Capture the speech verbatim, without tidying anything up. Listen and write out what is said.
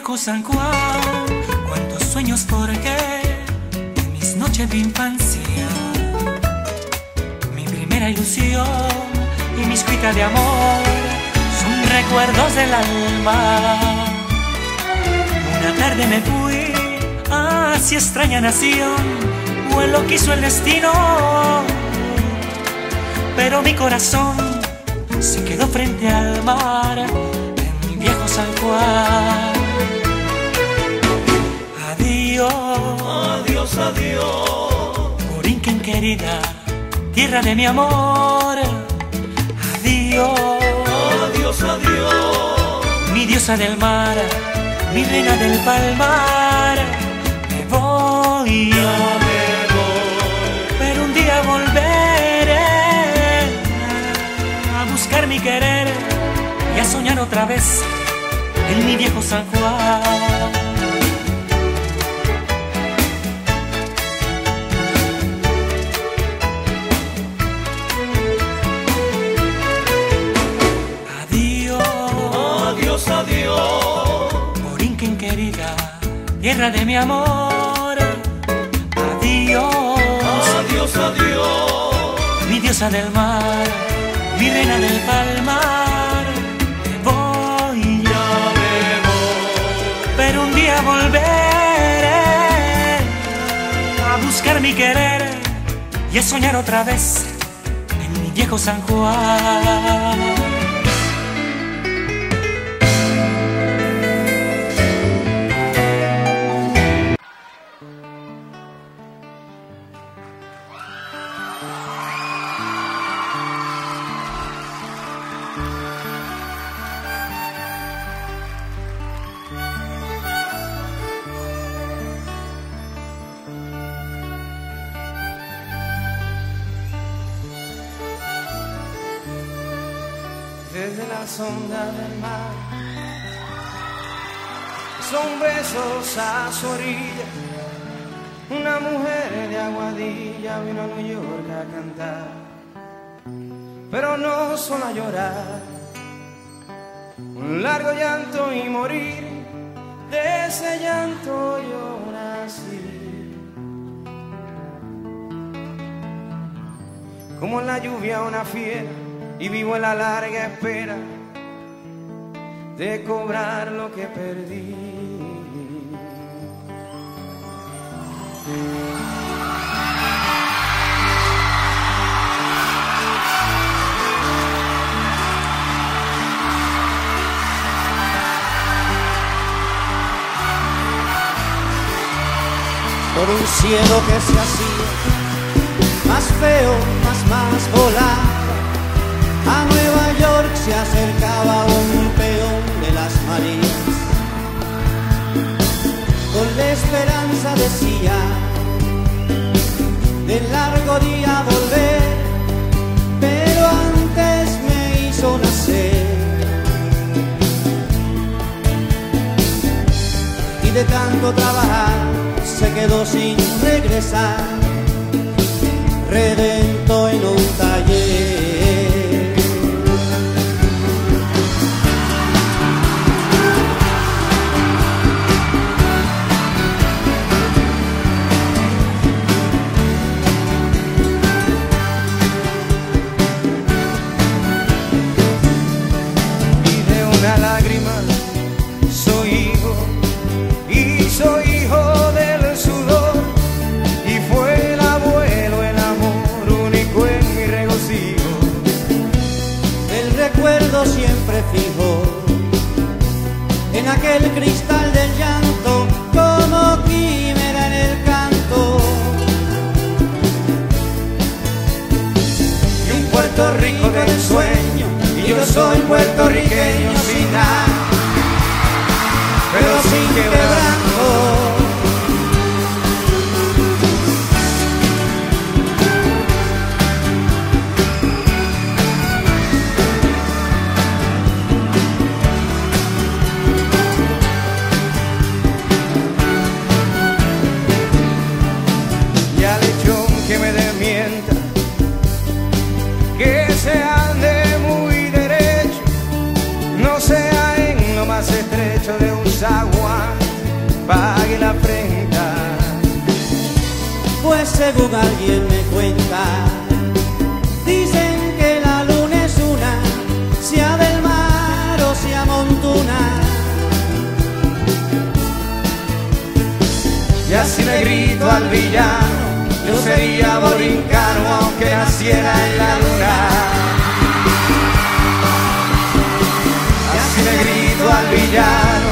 viejo San Juan, cuántos sueños forjé en mis noches de infancia. Mi primera ilusión y mis cuitas de amor son recuerdos del alma. Una tarde me fui hacia extraña nación, o en lo quiso el destino, pero mi corazón se quedó frente al mar en mi viejo San Juan. Adiós, adiós, adiós, Borinquen querida, tierra de mi amor. Adiós, adiós, adiós, mi diosa del mar, mi reina del palmar. Me voy, ya me voy, pero un día volveré a buscar mi querer y a soñar otra vez en mi viejo San Juan. adiós, adiós, Borinquen querida, tierra de mi amor. Adiós, adiós, adiós, mi diosa del mar, mi reina del palmar. Me voy, ya me voy, pero un día volveré a buscar mi querer y a soñar otra vez en mi viejo San Juan. Desde las ondas del mar son besos a su orilla. Una mujer de Aguadilla vino a New York a cantar, pero no solo a llorar, un largo llanto y morir. De ese llanto yo nací, como en la lluvia una fiera, y vivo en la larga espera de cobrar lo que perdí. Por un cielo que se hacía más feo, más, más volado, a Nueva York se acercaba un peón de las Marías, con la esperanza decía del largo día volver, pero antes me hizo nacer, y de tanto trabajar se quedó sin regresar, redento en un taller. Lágrima, soy hijo y soy hijo del sudor, y fue el abuelo el amor único en mi regocijo. El recuerdo siempre fijo en aquel cristal del llanto, como quimera en el canto, y un Puerto Rico del sueño. Y yo soy puertorriqueño sin nada, pero sin quebranto. Y al lechón que me desmienta, que se ande muy derecho, no sea en lo más estrecho de un zaguán. según alguien me cuenta, dicen que la luna es una, sea del mar o sea montuna. Y así le grito al villano, yo sería borincano aunque naciera en la luna. Y así le grito al villano,